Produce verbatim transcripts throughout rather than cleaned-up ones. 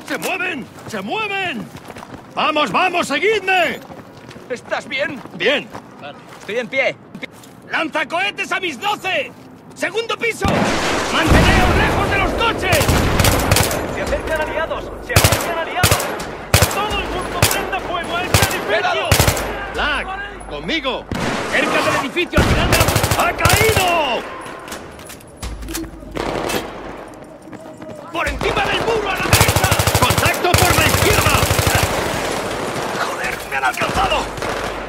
¡Se mueven! ¡Se mueven! ¡Vamos, vamos, seguidme! ¿Estás bien? Bien. Vale. Estoy en pie. ¡Lanzacohetes a mis doce! ¡Segundo piso! ¡Manteneos lejos de los coches! ¡Se acercan aliados! ¡Se acercan aliados! ¡Todo el mundo prenda fuego a este edificio! ¡Black! ¡Conmigo! ¡Cerca del edificio al final de la... ¡Ha caído! ¡Por encima del muro a la derecha! ¡Contacto por la izquierda! ¡Joder, me han alcanzado!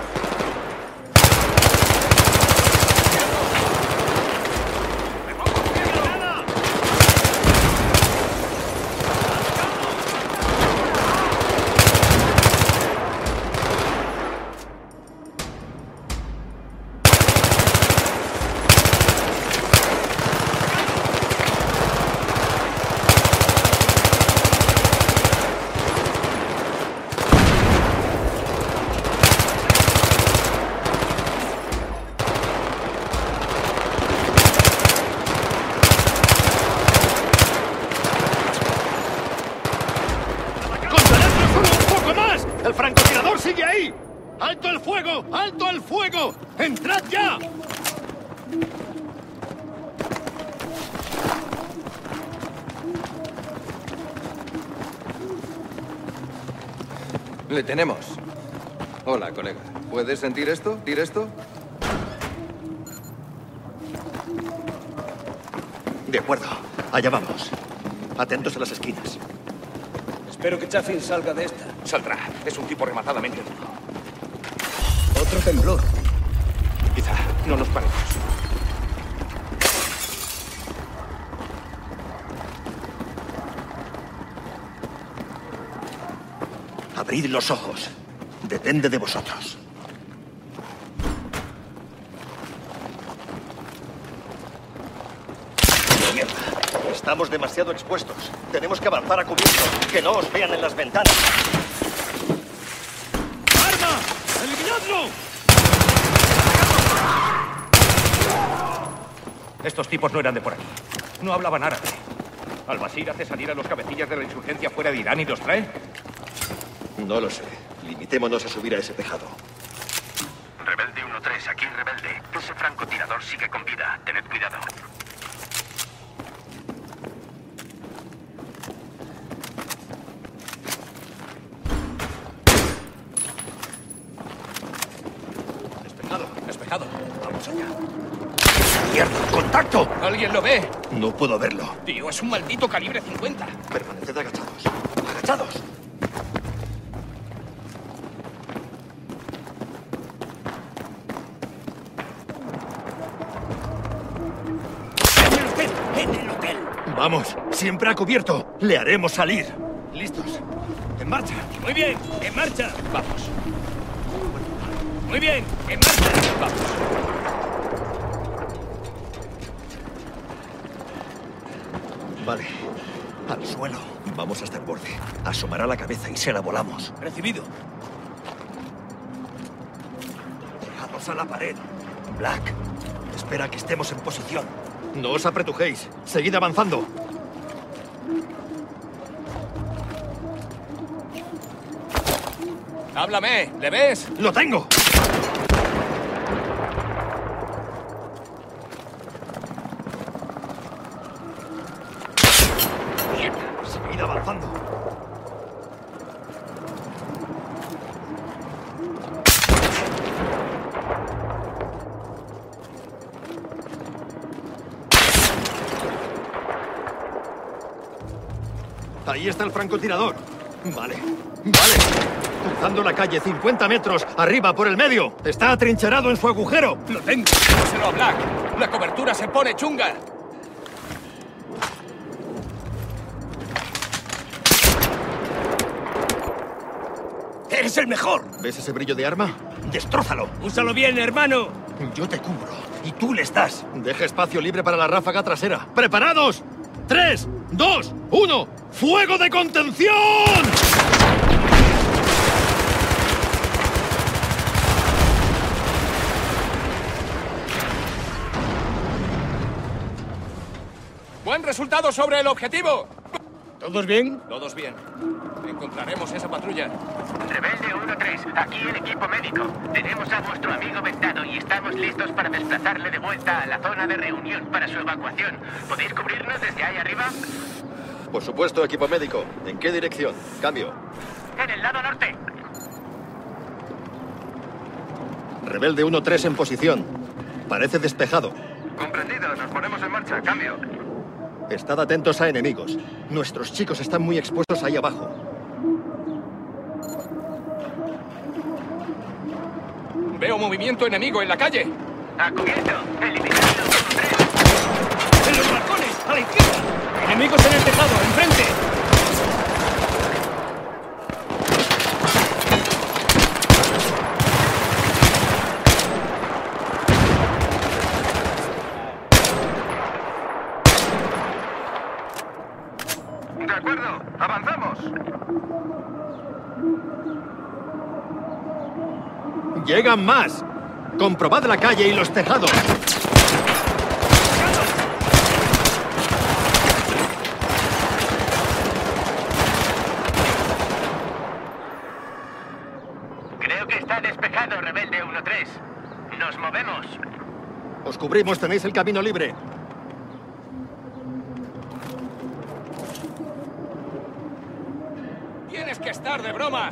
¡El francotirador sigue ahí! ¡Alto el fuego! ¡Alto el fuego! ¡Entrad ya! Le tenemos. Hola, colega. ¿Puedes sentir esto? ¿Sentir esto? De acuerdo. Allá vamos. Atentos a las esquinas. Espero que Chaffin salga de esta. Saldrá. Es un tipo rematadamente duro. Otro temblor. Quizá no nos paremos. Abrid los ojos. Depende de vosotros. ¡Mierda! Estamos demasiado expuestos. Tenemos que avanzar a cubierto. Que no os vean en las ventanas. ¡Arma! ¡Eliminadlo! Estos tipos no eran de por aquí. No hablaban árabe. ¿Al-Bashir hace salir a los cabecillas de la insurgencia fuera de Irán y los trae? No lo sé. Limitémonos a subir a ese tejado. Rebelde uno tres, aquí Rebelde. Ese francotirador sigue con vida. Tened cuidado. Despejado. Despejado. Vamos allá. ¡Mierda! ¡Contacto! ¿Alguien lo ve? No puedo verlo. Tío, es un maldito calibre cincuenta. Permaneced agachados. ¡Agachados! ¡En el hotel! ¡En el hotel! Vamos, siempre a cubierto. Le haremos salir. ¿Listos? ¡En marcha! Muy bien, en marcha. Vamos. Muy bien, en marcha. Vamos. Vale. Al suelo. Vamos hasta el borde. Asomará la cabeza y se la volamos. Recibido. Pegados a la pared. Black, espera que estemos en posición. No os apretujéis. Seguid avanzando. Háblame, ¿le ves? ¡Lo tengo! Seguid avanzando. Ahí está el francotirador. Vale, vale. Cruzando la calle, cincuenta metros, arriba, por el medio. Está atrincherado en su agujero. Lo tengo. Dáselo a Black. La cobertura se pone chunga. ¡Eres el mejor! ¿Ves ese brillo de arma? ¡Destrózalo! Úsalo bien, hermano. Yo te cubro. Y tú le estás. Deja espacio libre para la ráfaga trasera. ¡Preparados! ¡Tres, dos, uno! ¡Fuego de contención! Buen resultado sobre el objetivo. ¿Todos bien? Todos bien. Encontraremos esa patrulla. Rebelde uno tres, aquí el equipo médico. Tenemos a vuestro amigo vendado y estamos listos para desplazarle de vuelta a la zona de reunión para su evacuación. ¿Podéis cubrirnos desde ahí arriba? Por supuesto, equipo médico. ¿En qué dirección? Cambio. En el lado norte. Rebelde uno tres en posición. Parece despejado. Comprendido, nos ponemos en marcha. Cambio. Estad atentos a enemigos. Nuestros chicos están muy expuestos ahí abajo. Veo movimiento enemigo en la calle. A cubierto. Eliminando uno tres. ¡En los balcones! ¡A la izquierda! ¡Enemigos en el tejado! ¡Enfrente! De acuerdo, avanzamos. ¡Llegan más! ¡Comprobad la calle y los tejados! Creo que está despejado, Rebelde uno tres. Nos movemos. Os cubrimos, tenéis el camino libre. Tienes que estar de broma.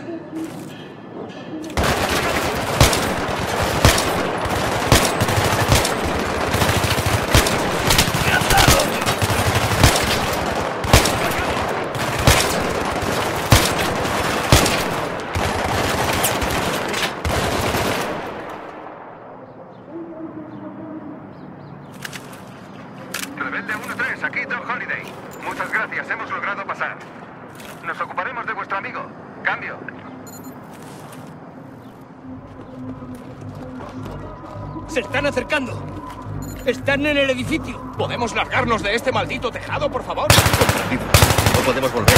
Rebelde uno tres, aquí Doc Holiday. Muchas gracias, hemos logrado pasar. Nos ocuparemos de vuestro amigo. Cambio. ¡Se están acercando! ¡Están en el edificio! ¿Podemos largarnos de este maldito tejado, por favor? No podemos volver.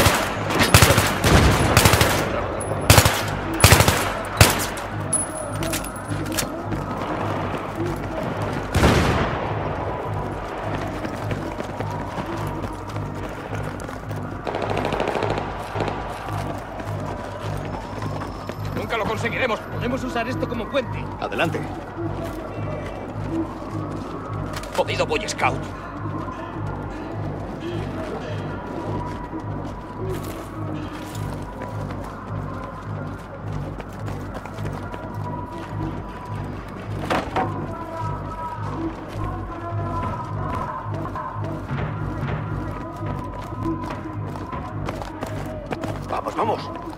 Nunca lo conseguiremos. Podemos usar esto como puente. Adelante. Jodido Boy Scout. Vamos, vamos.